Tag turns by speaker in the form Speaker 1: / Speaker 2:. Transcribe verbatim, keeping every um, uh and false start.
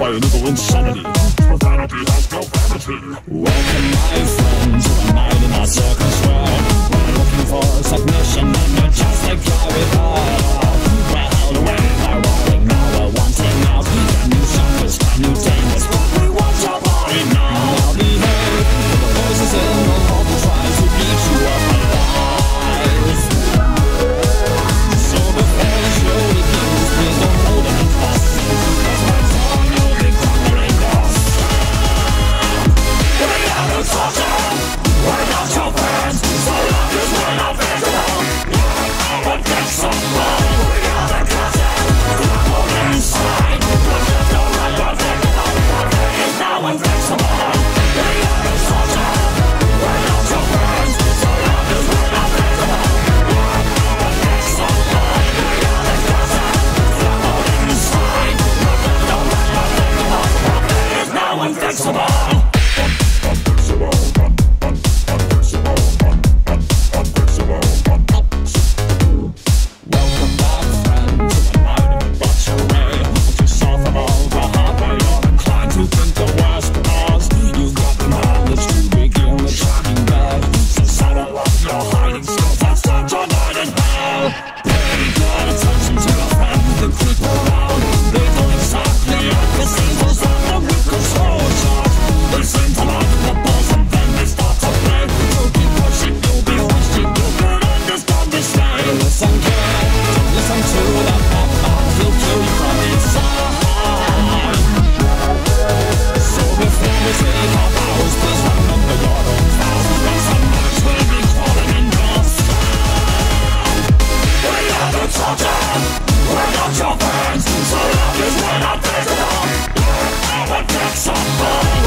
Speaker 1: little insanity. Profanity has no vanity. Welcome, my friend, to a night in our circus world. We're looking for submission and you're just a guy without. We're held away by roaring, now we're wanting out. Can you shock us, can you tame us? We want your body now. Now behave, the voices in the hall trying to keep you up alive. So before the show begins, please don't hold it in fuss. Cause my tongue you'll be crumbling dust. We are the torture, we're not your friends. So long as we're not visible, we're our get some blood. We are the content, we're inside. We're just no right, we're thinking of nothing is now invincible. We are the torture, we're not your friends. So long as we're not visible, we're our get some blood. We are the content, we're inside. We're just no right, we're thinking of nothing is now invincible. Welcome back, friend, to a night in debauchery. Put yourself above the hardware, you're inclined to think the worst of us. You got the knowledge to begin the shining bell. So saddle up your hiding skills and start your night in hell. Pay good attention to your friend, the creep around. They don't exactly act the same as on the weaker soul shot. They seem to like the balls and then they start to play. So keep pushing, you'll be wishing you could understand this way. Listen, kid, don't listen to that pop pop, he'll kill you from inside. So before we take our vows, please remember your own vows. Cause some nights will be falling in dust. We are the torture, we're not your friends. So long as we're not visible, we're our decks of blood.